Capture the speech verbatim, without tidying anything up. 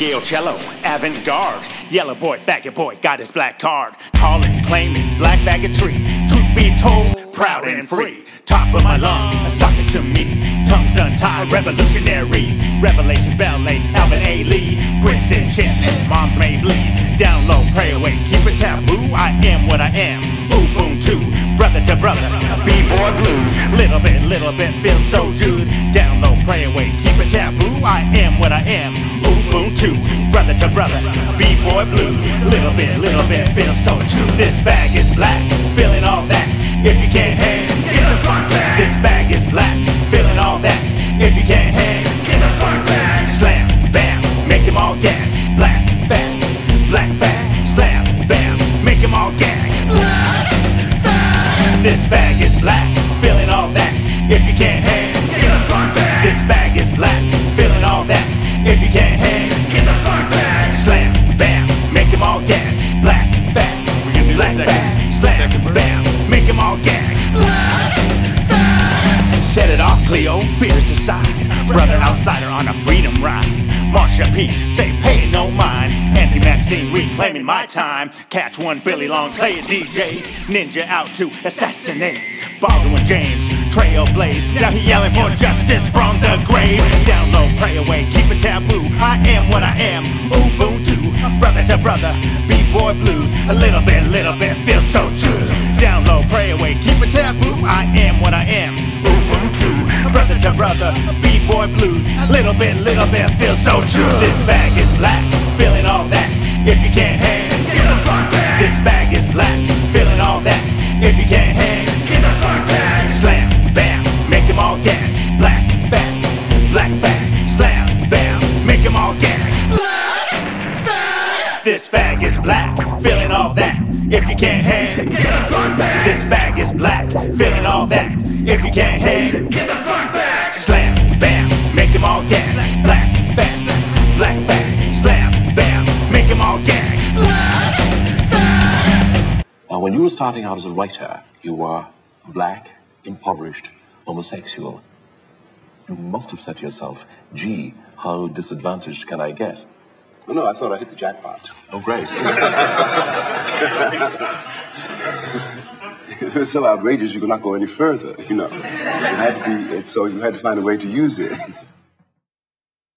Reggae cello, avant-garde. Yellow boy, faggot boy, got his black card. Calling, claiming, black faggotry. Truth be told, proud and free. Top of my lungs, suck it to me. Tongues untied, revolutionary. Revelation ballet, Alvin A. Lee. Grits and chitlins, moms may bleed. Down low, pray away, keep it taboo. I am what I am, Ubuntu. Brother to brother, B-boy blues. Little bit, little bit, feel so good. Down low, pray away, keep it taboo. I am what I am, Ubuntu. Brother to brother, B-boy blues. Little bit, little bit, feel so true. This bag is black, feeling all that. If you can't hang, get the fuck back. This bag is black, feeling all that. If you can't hang, get the fuck back. Slam, bam, make them all gag. Black, fat, black, fat. Slam, bam, make them all gag. This bag is black, feeling all that. If you can't hang, get the fuck back. This bag is black, feeling all that. If you can't hang, get the fuck back. Slam, bam, make them all gag. Black, fat, black, fat. Slam, bam, make them all gag. Set it off, Cleo, fears aside. Brother outsider on a freedom ride. Marsha P, say pay no mind. Anthony Maxine reclaiming my time. Catch one Billy Long, play a D J. Ninja out to assassinate. Baldwin James, trailblaze. Now he yelling for justice from the grave. Down low, pray away, keep it taboo. I am what I am, Ubuntu. Brother to brother, B-boy blues. A little bit, little bit, feels so true. Down low, pray away, keep it taboo. I am what I am, Ubuntu. Brother to brother, B-boy blues. Little bit, little bit, feels so true. This bag is black, feeling all that. If you can't hang, get the fuck back. This bag is black, feeling all that. If you can't hang, get the fuck back. Slam, bam, make them all gag. Black, fat, black, fat. Slam, bam, make them all gag. This bag is black, feeling all that. If you can't hang, get the fuck back. This bag is black, feeling all that. If you can't hang, get the fuck back. Slam, bam, make them all gag. Black, fat, black, fat. Slam, bam, make them all gag. Now, when you were starting out as a writer, you were black, impoverished, homosexual. You must have said to yourself, gee, how disadvantaged can I get? Oh, no, I thought I hit the jackpot. Oh, great. It was so outrageous you could not go any further, you know. It had to be, so you had to find a way to use it.